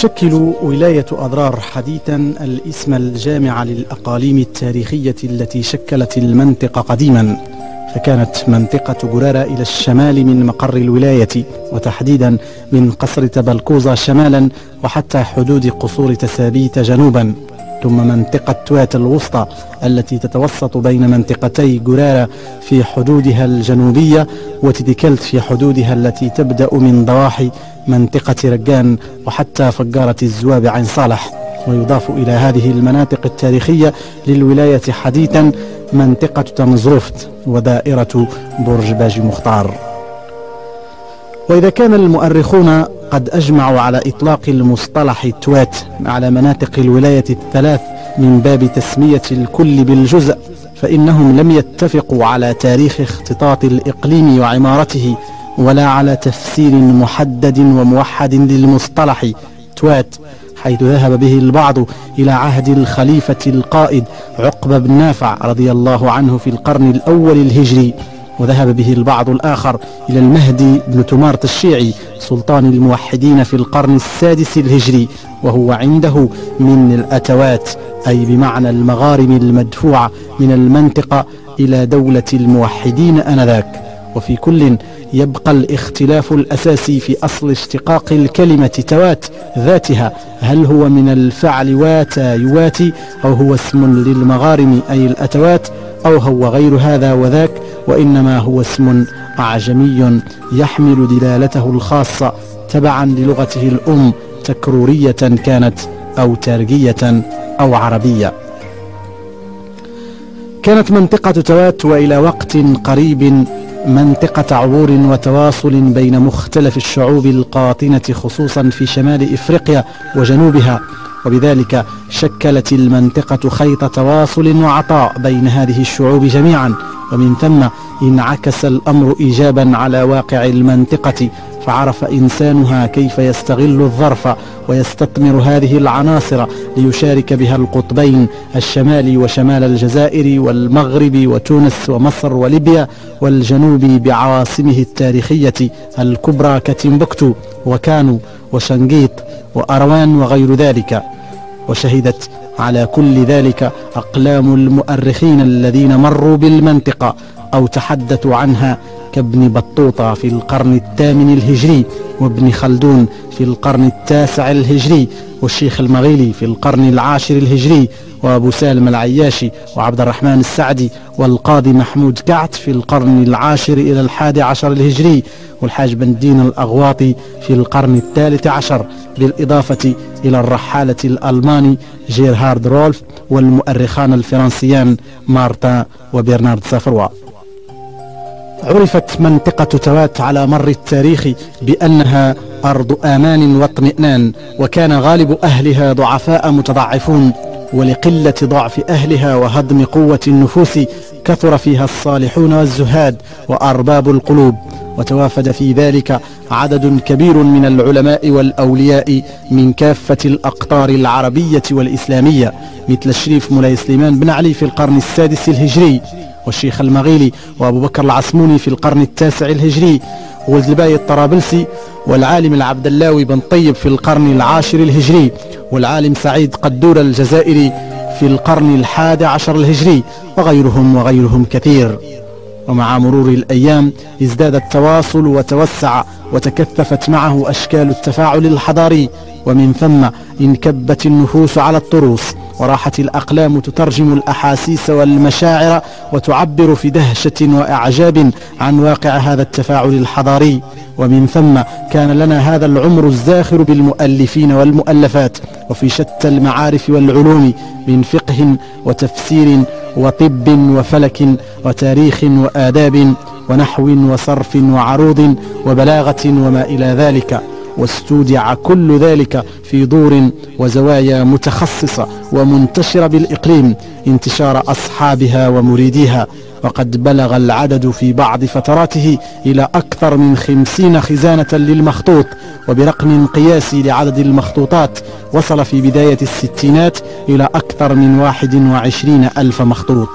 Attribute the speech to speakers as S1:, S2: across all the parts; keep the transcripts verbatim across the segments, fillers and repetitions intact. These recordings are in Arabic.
S1: تشكل ولاية أضرار حديثا الاسم الجامع للأقاليم التاريخية التي شكلت المنطقة قديما، فكانت منطقة جرارة إلى الشمال من مقر الولاية، وتحديدا من قصر تبلكوزة شمالا وحتى حدود قصور تسابيت جنوبا، ثم منطقة توات الوسطى التي تتوسط بين منطقتي جرارة في حدودها الجنوبية، وتديكلت في حدودها التي تبدأ من ضواحي منطقة رجان وحتى فجارة الزواب عين صالح. ويضاف إلى هذه المناطق التاريخية للولاية حديثا منطقة تمزروفت ودائرة برج باجي مختار. وإذا كان المؤرخون قد أجمعوا على إطلاق المصطلح توات على مناطق الولاية الثلاث من باب تسمية الكل بالجزء، فإنهم لم يتفقوا على تاريخ اختطاط الإقليم وعمارته، ولا على تفسير محدد وموحد للمصطلح توات، حيث ذهب به البعض إلى عهد الخليفة القائد عقبة بن نافع رضي الله عنه في القرن الأول الهجري، وذهب به البعض الآخر إلى المهدي بن تمارت الشيعي سلطان الموحدين في القرن السادس الهجري، وهو عنده من الأتوات، أي بمعنى المغارم المدفوعة من المنطقة إلى دولة الموحدين آنذاك. وفي كل يبقى الاختلاف الأساسي في أصل اشتقاق الكلمة توات ذاتها، هل هو من الفعل واتا يواتي، أو هو اسم للمغارم أي الأتوات، أو هو غير هذا وذاك، وإنما هو اسم أعجمي يحمل دلالته الخاصة تبعا للغته الأم، تكرورية كانت أو تارجية أو عربية. كانت منطقة توات وإلى وقت قريب منطقة عبور وتواصل بين مختلف الشعوب القاطنة خصوصا في شمال إفريقيا وجنوبها، وبذلك شكلت المنطقة خيط تواصل وعطاء بين هذه الشعوب جميعا، ومن ثم انعكس الأمر إيجابا على واقع المنطقة، فعرف إنسانها كيف يستغل الظرف ويستثمر هذه العناصر ليشارك بها القطبين الشمالي وشمال الجزائر والمغرب وتونس ومصر وليبيا، والجنوب بعواصمه التاريخية الكبرى كتمبكتو وكانو وشنقيط وأروان وغير ذلك. وشهدت على كل ذلك أقلام المؤرخين الذين مروا بالمنطقة أو تحدثوا عنها كابن بطوطة في القرن الثامن الهجري، وابن خلدون في القرن التاسع الهجري، والشيخ المغيلي في القرن العاشر الهجري، وأبو سالم العياشي وعبد الرحمن السعدي والقاضي محمود كعت في القرن العاشر إلى الحادي عشر الهجري، والحاج بندين الأغواطي في القرن الثالث عشر، بالإضافة إلى الرحالة الألماني جيرهارد رولف والمؤرخان الفرنسيان مارتان وبرنارد سافروا. عرفت منطقة توات على مر التاريخ بأنها أرض آمان واطمئنان، وكان غالب أهلها ضعفاء متضعفون، ولقلة ضعف أهلها وهضم قوة النفوس كثر فيها الصالحون والزهاد وأرباب القلوب، وتوافد في ذلك عدد كبير من العلماء والأولياء من كافة الأقطار العربية والإسلامية، مثل الشريف مولاي سليمان بن علي في القرن السادس الهجري، والشيخ المغيلي وأبو بكر العصموني في القرن التاسع الهجري، ولد الباي الطرابلسي، والعالم العبدلاوي بن طيب في القرن العاشر الهجري، والعالم سعيد قدور الجزائري في القرن الحادي عشر الهجري، وغيرهم وغيرهم كثير. ومع مرور الأيام ازداد التواصل وتوسع، وتكثفت معه أشكال التفاعل الحضاري، ومن ثم انكبت النفوس على الطروس، وراحت الأقلام تترجم الأحاسيس والمشاعر وتعبر في دهشة وإعجاب عن واقع هذا التفاعل الحضاري. ومن ثم كان لنا هذا العمر الزاخر بالمؤلفين والمؤلفات، وفي شتى المعارف والعلوم، من فقه وتفسير وطب وفلك وتاريخ وآداب ونحو وصرف وعروض وبلاغة وما إلى ذلك، واستودع كل ذلك في دور وزوايا متخصصة ومنتشرة بالإقليم انتشار أصحابها ومريديها، وقد بلغ العدد في بعض فتراته إلى أكثر من خمسين خزانة للمخطوط، وبرقم قياسي لعدد المخطوطات وصل في بداية الستينات إلى أكثر من واحد وعشرين ألف مخطوط.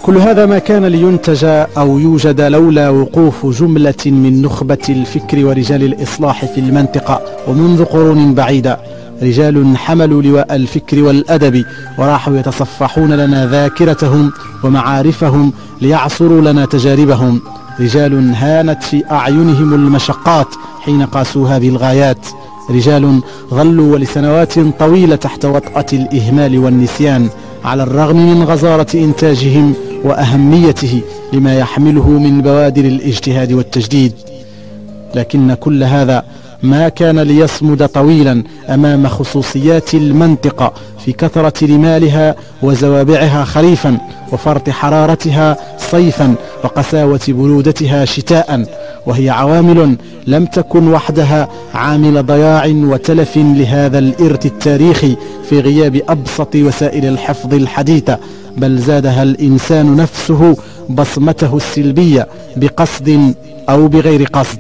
S1: كل هذا ما كان لينتج أو يوجد لولا وقوف جملة من نخبة الفكر ورجال الإصلاح في المنطقة ومنذ قرون بعيدة، رجال حملوا لواء الفكر والأدب وراحوا يتصفحون لنا ذاكرتهم ومعارفهم ليعصروا لنا تجاربهم، رجال هانت في أعينهم المشقات حين قاسوها بالغايات، رجال ظلوا ولسنوات طويلة تحت وطأة الإهمال والنسيان على الرغم من غزارة إنتاجهم وأهميته لما يحمله من بوادر الاجتهاد والتجديد. لكن كل هذا ما كان ليصمد طويلا أمام خصوصيات المنطقة في كثرة رمالها وزوابعها خريفا وفرط حرارتها صيفا وقساوة برودتها شتاء، وهي عوامل لم تكن وحدها عامل ضياع وتلف لهذا الإرث التاريخي في غياب أبسط وسائل الحفظ الحديثة، بل زادها الإنسان نفسه بصمته السلبية بقصد أو بغير قصد.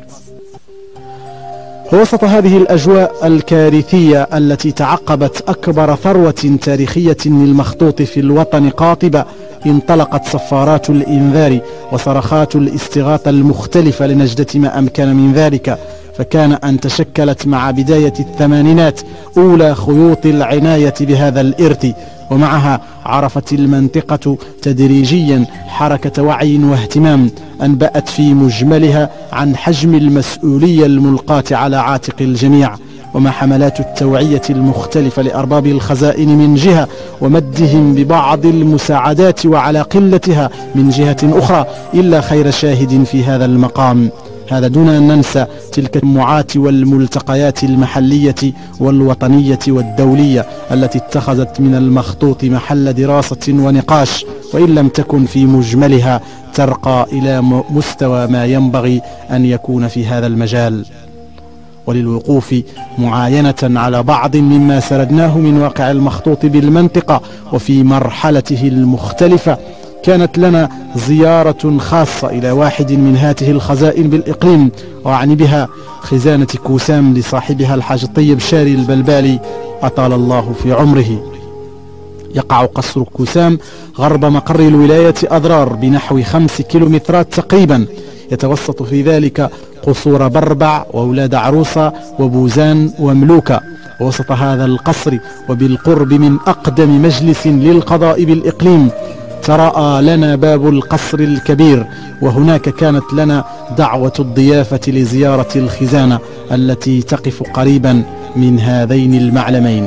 S1: وسط هذه الأجواء الكارثية التي تعقبت أكبر ثروة تاريخية للمخطوط في الوطن قاطبة، انطلقت صفارات الإنذار وصرخات الاستغاثة المختلفة لنجدة ما أمكن من ذلك، فكان أن تشكلت مع بداية الثمانينات أولى خيوط العناية بهذا الإرث، ومعها عرفت المنطقة تدريجيا حركة وعي واهتمام أنبأت في مجملها عن حجم المسؤولية الملقاة على عاتق الجميع، وما حملات التوعية المختلفة لأرباب الخزائن من جهة ومدهم ببعض المساعدات وعلى قلتها من جهة أخرى إلا خير شاهد في هذا المقام. هذا دون أن ننسى تلك التجمعات والملتقيات المحلية والوطنية والدولية التي اتخذت من المخطوط محل دراسة ونقاش، وإن لم تكن في مجملها ترقى إلى مستوى ما ينبغي أن يكون في هذا المجال. وللوقوف معاينة على بعض مما سردناه من واقع المخطوط بالمنطقة وفي مرحلته المختلفة، كانت لنا زيارة خاصة إلى واحد من هاته الخزائن بالإقليم، وأعني بها خزانة كوسام لصاحبها الحاج الطيب شاري البلبالي أطال الله في عمره. يقع قصر كوسام غرب مقر الولاية أضرار بنحو خمس كيلومترات تقريبا، يتوسط في ذلك قصور بربع وولاد عروسة وبوزان وملوكة. وسط هذا القصر وبالقرب من أقدم مجلس للقضاء بالإقليم تراءى لنا باب القصر الكبير، وهناك كانت لنا دعوة الضيافة لزيارة الخزانة التي تقف قريبا من هذين المعلمين.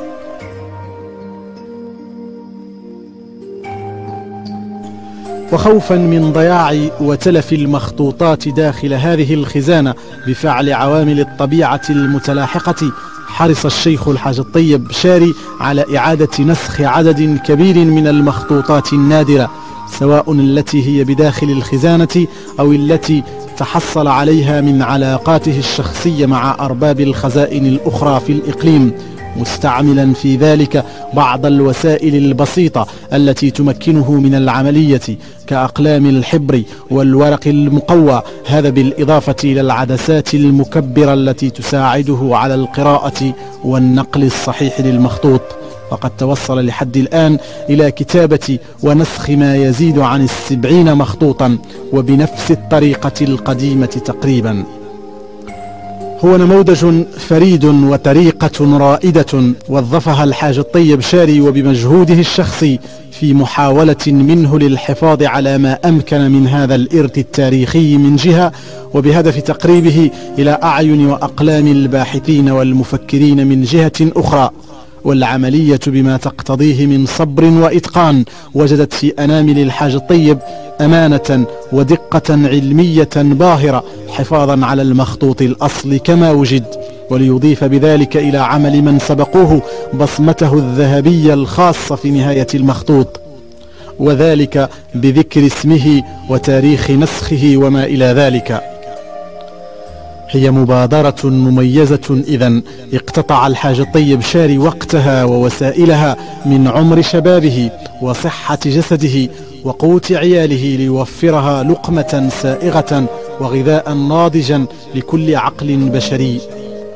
S1: وخوفا من ضياع وتلف المخطوطات داخل هذه الخزانة بفعل عوامل الطبيعة المتلاحقة، حرص الشيخ الحاج الطيب شاري على إعادة نسخ عدد كبير من المخطوطات النادرة، سواء التي هي بداخل الخزانة أو التي تحصل عليها من علاقاته الشخصية مع أرباب الخزائن الأخرى في الإقليم، مستعملا في ذلك بعض الوسائل البسيطة التي تمكنه من العملية كأقلام الحبر والورق المقوى، هذا بالإضافة إلى العدسات المكبرة التي تساعده على القراءة والنقل الصحيح للمخطوط. وقد توصل لحد الآن إلى كتابة ونسخ ما يزيد عن السبعين مخطوطا وبنفس الطريقة القديمة تقريبا. هو نموذج فريد وطريقة رائدة وظفها الحاج الطيب شاري وبمجهوده الشخصي في محاولة منه للحفاظ على ما أمكن من هذا الإرث التاريخي من جهة، وبهدف تقريبه إلى أعين وأقلام الباحثين والمفكرين من جهة أخرى. والعملية بما تقتضيه من صبر وإتقان وجدت في أنامل الحاج الطيب أمانة ودقة علمية باهرة حفاظا على المخطوط الأصل كما وجد، وليضيف بذلك إلى عمل من سبقوه بصمته الذهبية الخاصة في نهاية المخطوط، وذلك بذكر اسمه وتاريخ نسخه وما إلى ذلك. هي مبادرة مميزة إذن اقتطع الحاج الطيب شاري وقتها ووسائلها من عمر شبابه وصحة جسده وقوت عياله ليوفرها لقمة سائغة وغذاء ناضجا لكل عقل بشري.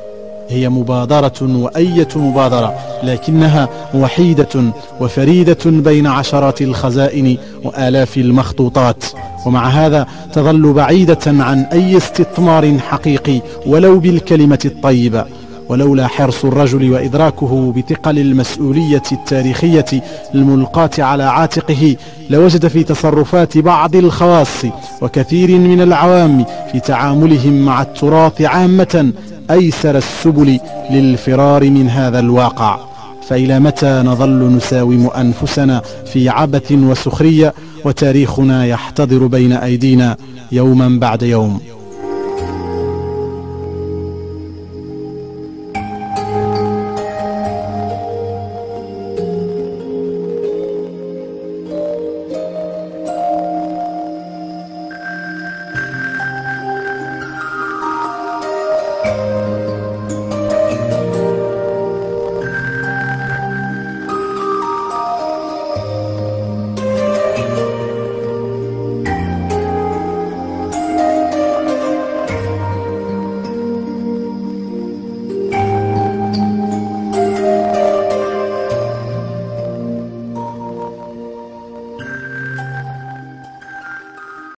S1: هي مبادرة، وأية مبادرة، لكنها وحيدة وفريدة بين عشرات الخزائن وآلاف المخطوطات، ومع هذا تظل بعيدة عن أي استثمار حقيقي ولو بالكلمة الطيبة. ولولا حرص الرجل وإدراكه بثقل المسؤولية التاريخية الملقاة على عاتقه، لوجد في تصرفات بعض الخواص وكثير من العوام في تعاملهم مع التراث عامة أيسر السبل للفرار من هذا الواقع. فإلى متى نظل نساوم أنفسنا في عبث وسخرية، وتاريخنا يحتضر بين أيدينا يوما بعد يوم؟